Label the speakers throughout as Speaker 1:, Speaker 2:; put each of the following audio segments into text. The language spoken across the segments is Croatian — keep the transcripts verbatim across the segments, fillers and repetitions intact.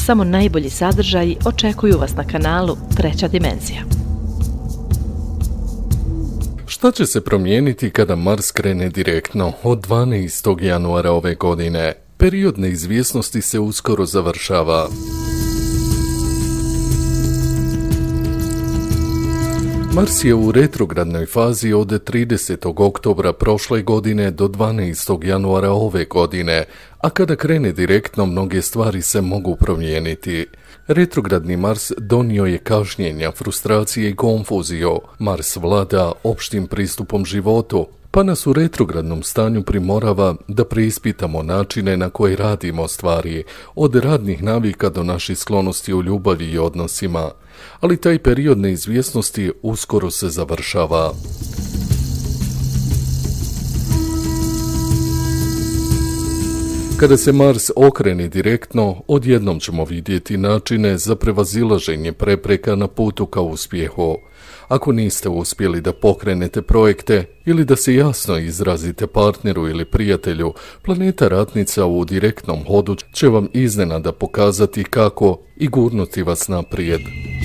Speaker 1: samo najbolji sadržaji očekuju vas na kanalu Treća dimenzija.
Speaker 2: Šta će se promijeniti kada Mars krene direktno od dvanaestog januara ove godine? Period neizvjesnosti se uskoro završava. Mars je u retrogradnoj fazi od tridesetog oktobra prošle godine do dvanaestog januara ove godine, a kada krene direktno mnoge stvari se mogu promijeniti. Retrogradni Mars donio je kašnjenja, frustracije i konfuziju. Mars vlada opštim pristupom životu, pa nas u retrogradnom stanju primorava da preispitamo načine na koje radimo stvari, od radnih navika do naših sklonosti u ljubavi i odnosima. Ali taj period neizvjesnosti uskoro se završava. Kada se Mars okrene direktno, odjednom ćemo vidjeti načine za prevazilaženje prepreka na putu ka uspjehu. Ako niste uspjeli da pokrenete projekte ili da se jasno izrazite partneru ili prijatelju, planeta Ratnica u direktnom hodu će vam iznenada pokazati kako i gurnuti vas naprijed.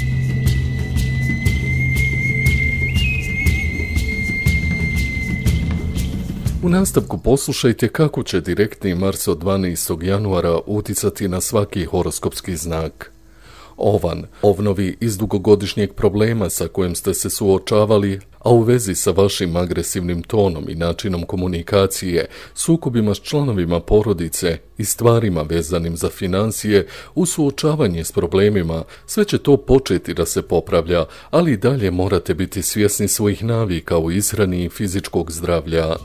Speaker 2: U nastavku poslušajte kako će direktni Mars od dvanaestog januara uticati na svaki horoskopski znak. Ovan, ovnovi iz dugogodišnjeg problema sa kojim ste se suočavali, a u vezi sa vašim agresivnim tonom i načinom komunikacije, sukobima s članovima porodice i stvarima vezanim za financije, u suočavanje s problemima, sve će to početi da se popravlja, ali i dalje morate biti svjesni svojih navika u ishrani i fizičkog zdravlja.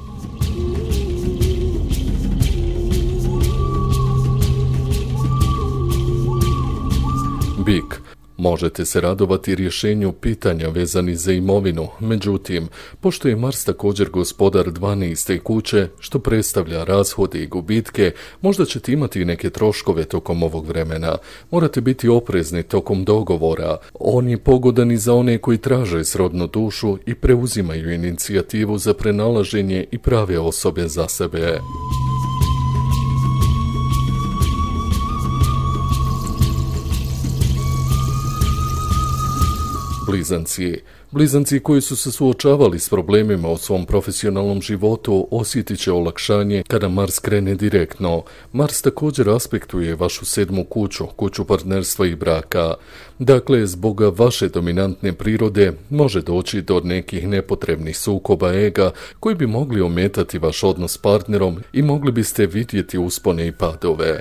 Speaker 2: Bik. Možete se radovati rješenju pitanja vezani za imovinu, međutim, pošto je Mars također gospodar dvanaeste kuće, što predstavlja rashode i gubitke, možda ćete imati neke troškove tokom ovog vremena. Morate biti oprezni tokom dogovora. On je pogodan i za one koji traže srodnu dušu i preuzimaju inicijativu za prenalaženje i prave osobe za sebe. Blizanci. Blizanci koji su se suočavali s problemima u svom profesionalnom životu osjetit će olakšanje kada Mars krene direktno. Mars također aspektuje vašu sedmu kuću, kuću partnerstva i braka. Dakle, zbog vaše dominantne prirode može doći do nekih nepotrebnih sukoba ega koji bi mogli ometati vaš odnos s partnerom i mogli biste vidjeti uspone i padove.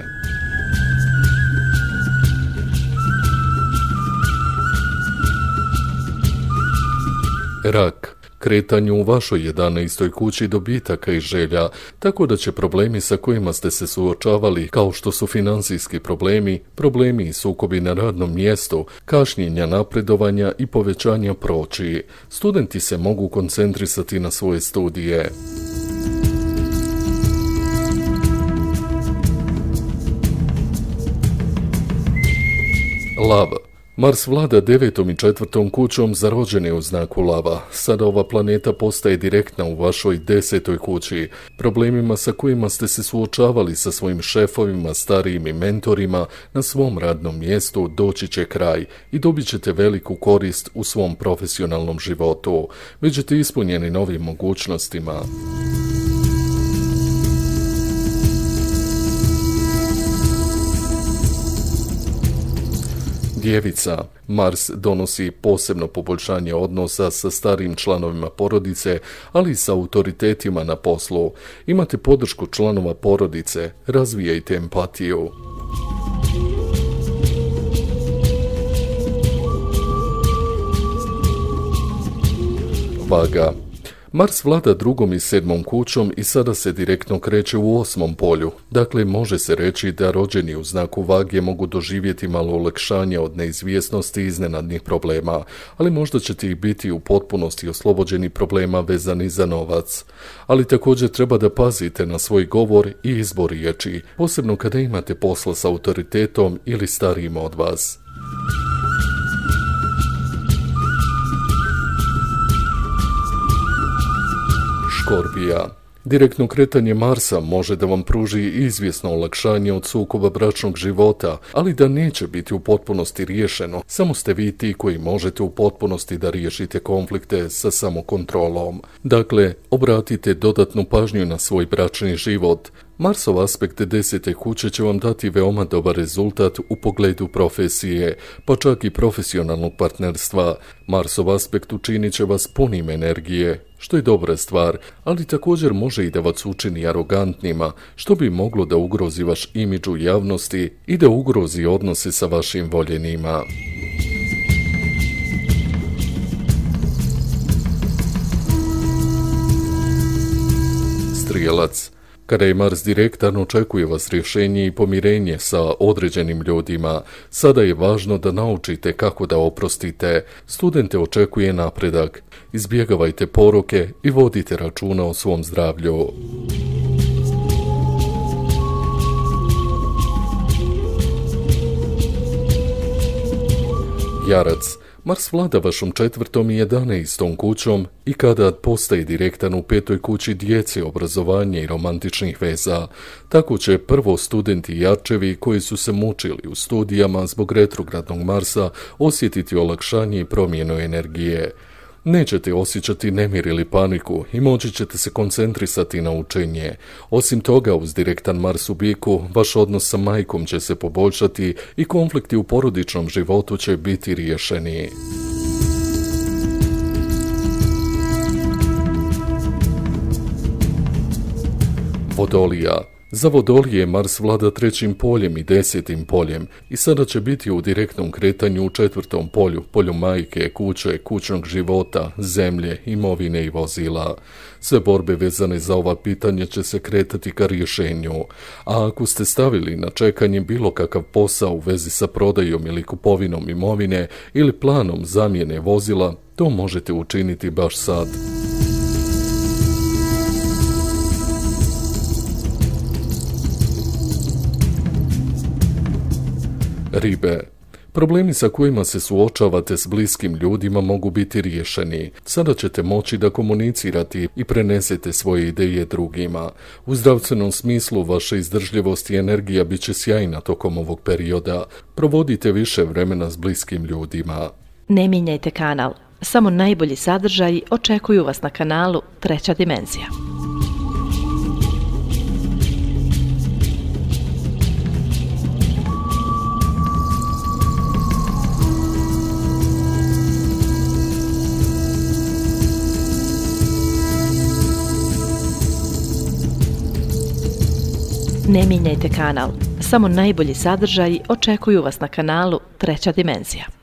Speaker 2: Rak. Kretanje u vašoj jedanaestoj kući dobitaka i želja, tako da će problemi sa kojima ste se suočavali, kao što su financijski problemi, problemi i sukobi na radnom mjestu, kašnjenja napredovanja i povećanja proći. Studenti se mogu koncentrisati na svoje studije. Lav. Mars vlada devetom i četvrtom kućom za rođene u znaku lava. Sada ova planeta postaje direktna u vašoj desetoj kući. Problemima sa kojima ste se suočavali sa svojim šefovima, starijim i mentorima na svom radnom mjestu doći će kraj i dobit ćete veliku korist u svom profesionalnom životu. Već ćete ispunjeni novim mogućnostima. Djevica. Mars donosi posebno poboljšanje odnosa sa starijim članovima porodice, ali i sa autoritetima na poslu. Imate podršku članova porodice, razvijajte empatiju. Vaga. Mars vlada drugom i sedmom kućom i sada se direktno kreće u osmom polju. Dakle, može se reći da rođeni u znaku Vage mogu doživjeti malo olakšanje od neizvjesnosti i iznenadnih problema, ali možda ćete i biti u potpunosti oslobođeni problema vezani za novac. Ali također treba da pazite na svoj govor i izbor riječi, posebno kada imate posla s autoritetom ili starijim od vas. Škorpija. Direktno kretanje Marsa može da vam pruži izvjesno olakšanje od sukoba bračnog života, ali da neće biti u potpunosti riješeno. Samo ste vi ti koji možete u potpunosti da riješite konflikte sa samokontrolom. Dakle, obratite dodatnu pažnju na svoj bračni život. Marsov aspekt desete kuće će vam dati veoma dobar rezultat u pogledu profesije, pa čak i profesionalnog partnerstva. Marsov aspekt učinit će vas punim energije, što je dobra stvar, ali također može i da vas učini arogantnima, što bi moglo da ugrozi vaš imidž u javnosti i da ugrozi odnose sa vašim voljenima. Strijelac. Kada je Mars direktan, očekuje vas rješenje i pomirenje sa određenim ljudima. Sada je važno da naučite kako da oprostite. Studente očekuje napredak. Izbjegavajte poroke i vodite računa o svom zdravlju. Jarac. Mars vlada vašom četvrtom i jedanaestom kućom i kada postaje direktan u petoj kući djece, obrazovanja i romantičnih veza. Tako će prvo studenti jarčevi koji su se mučili u studijama zbog retrogradnog Marsa osjetiti olakšanje i promjenu energije. Nećete osjećati nemir ili paniku i moći ćete se koncentrisati na učenje. Osim toga, uz direktan Mars u biku, vaš odnos sa majkom će se poboljšati i konflikti u porodičnom životu će biti riješeni. Vodolija. Za Vodolije Mars vlada trećim poljem i desetim poljem i sada će biti u direktnom kretanju u četvrtom polju, polju majke, kuće, kućnog života, zemlje, imovine i vozila. Sve borbe vezane za ova pitanja će se kretati ka rješenju, a ako ste stavili na čekanje bilo kakav posao u vezi sa prodajom ili kupovinom imovine ili planom zamjene vozila, to možete učiniti baš sad. Ribe. Problemi sa kojima se suočavate s bliskim ljudima mogu biti riješeni. Sada ćete moći da komunicirate i prenesete svoje ideje drugima. U zdravstvenom smislu vaša izdržljivost i energija bit će sjajna tokom ovog perioda. Provodite više vremena s bliskim ljudima.
Speaker 1: Ne mijenjajte kanal. Samo najbolji sadržaji očekuju vas na kanalu Treća dimenzija. Ne mijenjajte kanal. Samo najbolji sadržaji očekuju vas na kanalu Treća dimenzija.